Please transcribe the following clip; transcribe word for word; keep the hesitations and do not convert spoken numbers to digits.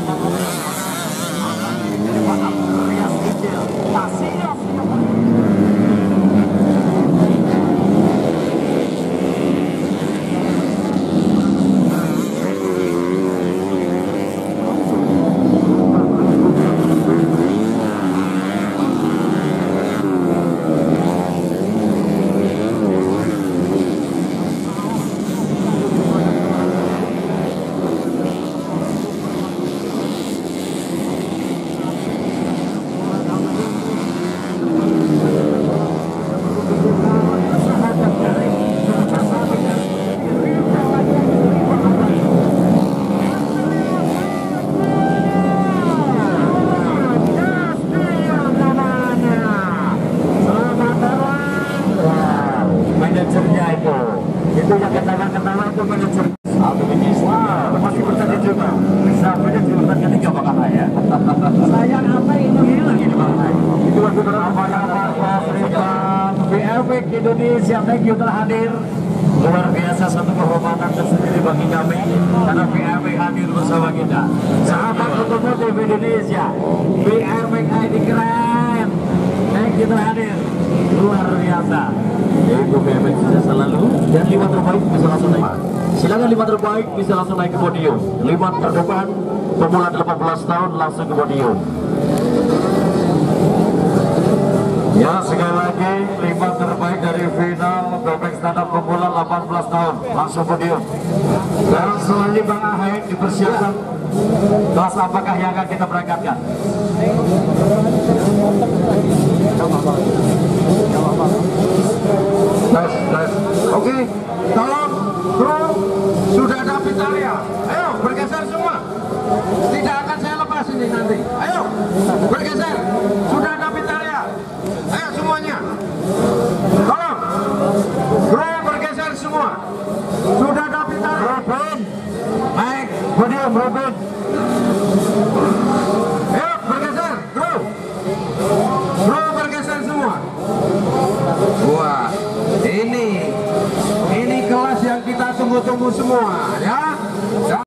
manajernya itu itu yang ketawa-ketawa itu manajer atau minister masih bertanya juga sampai di urutan ketiga Pak ya sayang apa itu hilang ini Pak itu waktu berapa B R W Indonesia, thank you telah hadir. Luar biasa, satu kehormatan tersendiri bagi kami karena B R W hadir bersama kita. Sahabat otomotif Indonesia, B R W ini keren, thank you telah hadir, luar biasa. Yaitu B R W sudah selalu, dan lima terbaik bisa langsung naik. Silakan lima terbaik bisa langsung naik ke podium. Lima terdepan pemula delapan belas tahun langsung ke podium. Ya, sekali lagi lima terbaik dari final bebek standar pemula delapan belas tahun langsung podium. Dan selanjutnya Bang Ahai dipersiapkan kelas apakah yang akan kita berangkatkan? Tes, tes. Oke, tolong kru sudah ada Vitalia. Ayo bergeser semua. Tidak akan saya lepas ini nanti. Ayo bergeser. Sudah ada Vitalia. Ayo semuanya. Tolong kru bergeser semua. Sudah ada Vitalia. Robin, naik podium Robin. Ayo bergeser kru. Kru bergeser semua. Wah, ini ini kelas yang kita tunggu-tunggu semua ya.